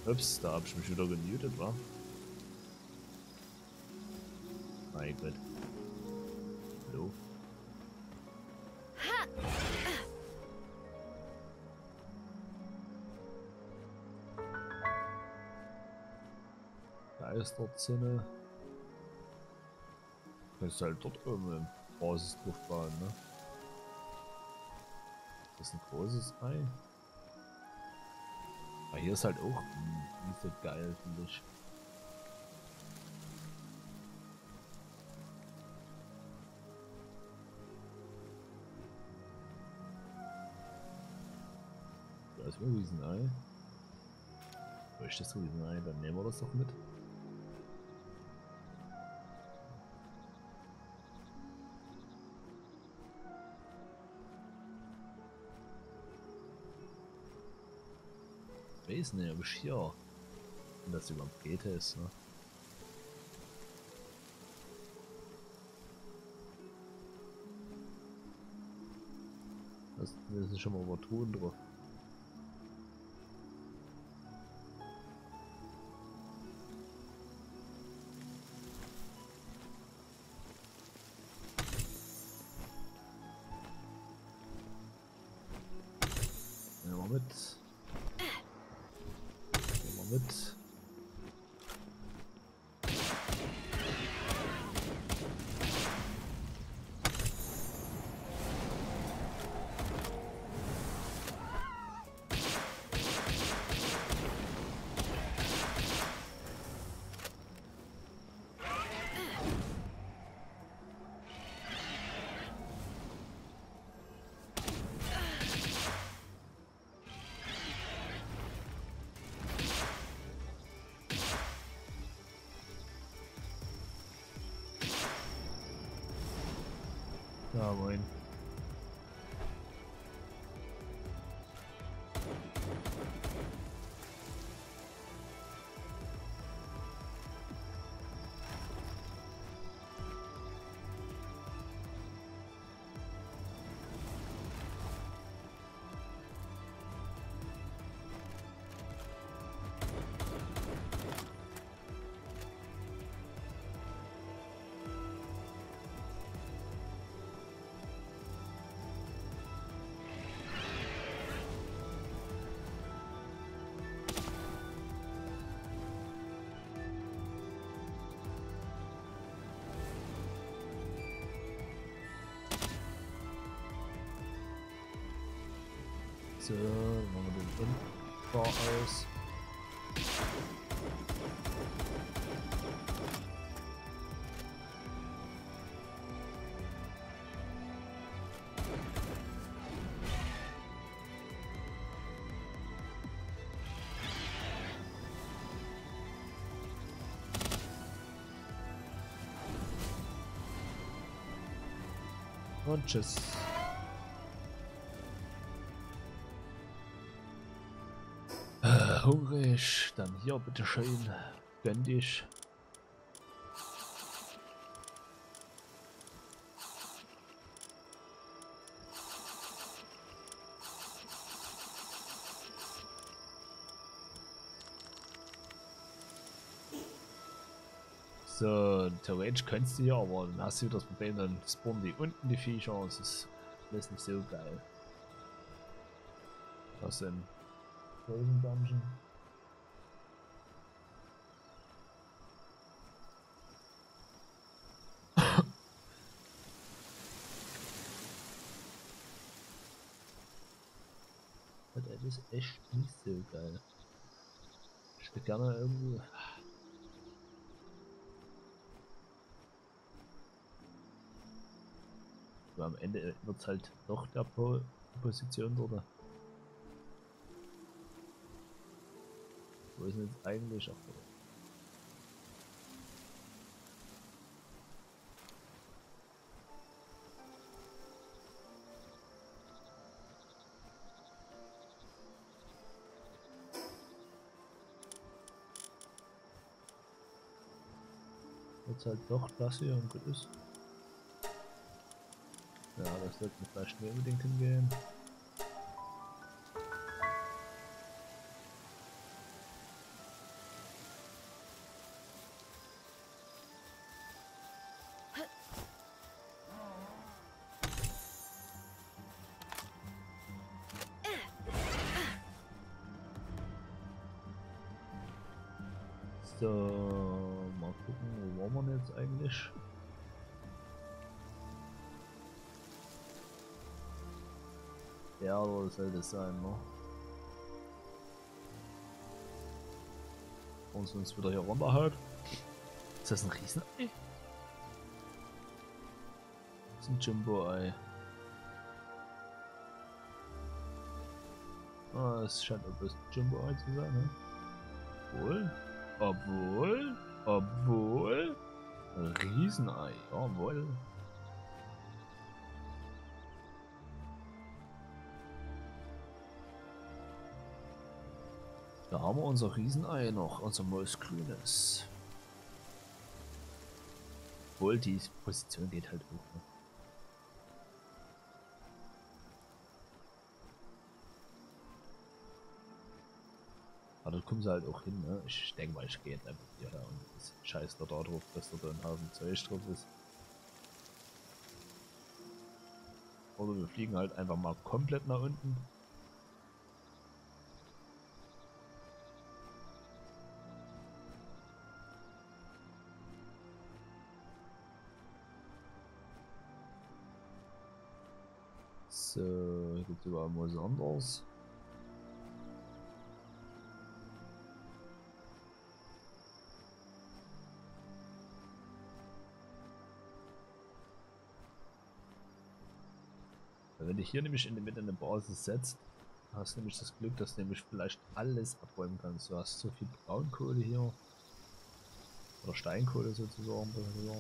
Ups, da hab ich mich wieder gemutet, wa? Mein Gott. Hallo? Geisterzinne. Das ist halt dort oben im Basis drauf bauen, ne? Das ist ein großes Ei. Aber hier ist halt auch nicht so geil, finde ich. Da ist ein Riesenei. Wo ist das Riesenei? Dann nehmen wir das doch mit. Ich weiß nicht, ob ich hier. Wenn das überhaupt geht, ist, ne? Das ist schon mal übertun drauf. Nehmen wir mit. Nehmen wir mit. Ja, moin. So, machen wir den Endbar aus. Und tschüss. Hungrig, dann hier bitteschön. Gönn dich. So, theoretisch könntest du ja, aber dann hast du wieder das Problem, dann spawnen die unten die Viecher. Das ist nicht so geil. Was denn? Frozen Dungeon. Das ist echt nicht so geil. Ich würde gerne irgendwie. Aber am Ende wird es halt doch der Position dort. Wo ist denn jetzt eigentlich? Ach, jetzt halt doch das hier und gut ist. Ja, das sollte vielleicht nicht unbedingt hingehen. So, mal gucken, wo waren wir jetzt eigentlich? Ja, oder soll das sein, ne? Und uns wieder hier runter halt. Ist das ein Riesenei? Das ist ein Jumbo-Ei. Ah, es scheint auch das Jumbo-Ei zu sein, ne? Obwohl. Riesenei, jawohl. Da haben wir unser Riesenei noch, unser Moosgrünes. Obwohl die Position geht halt hoch. Ne? Aber da kommen sie halt auch hin, ne? Ich denke mal, ich gehe jetzt einfach hier her und das scheiß da drauf, dass da ein Haufen Zeug drauf ist. Oder wir fliegen halt einfach mal komplett nach unten. So, hier gibt es überall was anderes. Wenn dich hier nämlich in der Mitte eine Basis setzt, hast du nämlich das Glück, dass du nämlich vielleicht alles abräumen kannst. Du hast so viel Braunkohle hier. Oder Steinkohle sozusagen.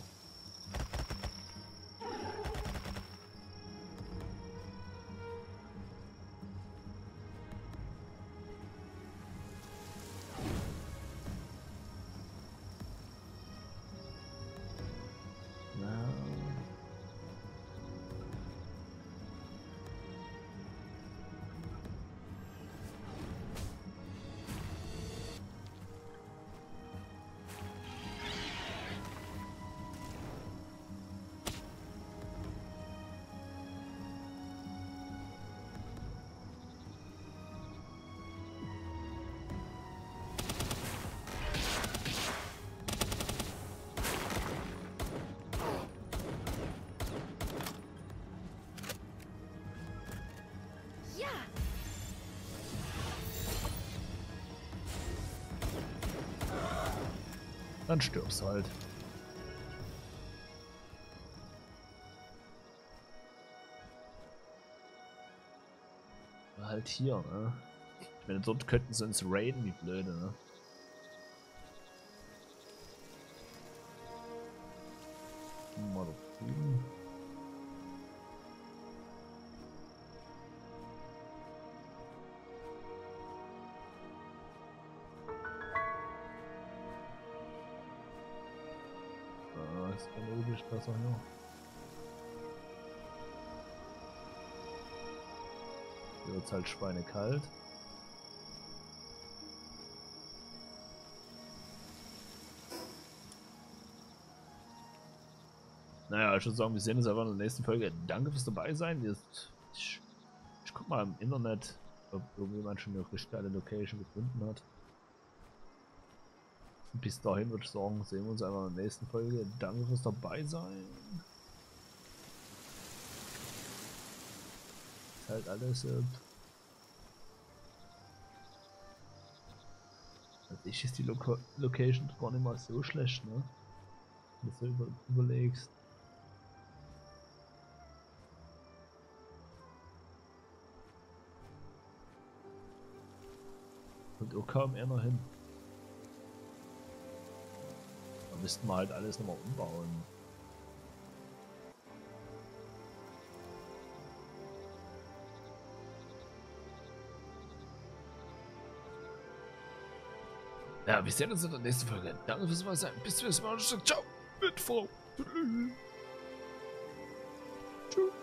Dann stirbst du halt. Halt hier, ne? Ich meine, dort könnten sie uns raiden, wie blöde, ne? Mal da drüben. Das ist logisch besser hier. Hier wird es halt schweinekalt. Naja, ich würde sagen, wir sehen uns einfach in der nächsten Folge. Danke fürs dabei sein. Ich guck mal im Internet, ob irgendjemand schon eine richtig geile Location gefunden hat. Bis dahin würde ich sagen, sehen wir uns einfach in der nächsten Folge. Danke fürs dabei sein. Ist halt alles. An sich ist die Location gar nicht mal so schlecht, ne? Wenn du so überlegst. Und auch kaum einer hin. Da müssten wir halt alles nochmal umbauen. Ja, wir sehen uns in der nächsten Folge. Danke fürs Dabeisein. Bis zum nächsten Mal. Ciao. Mit Frau. Tschüss.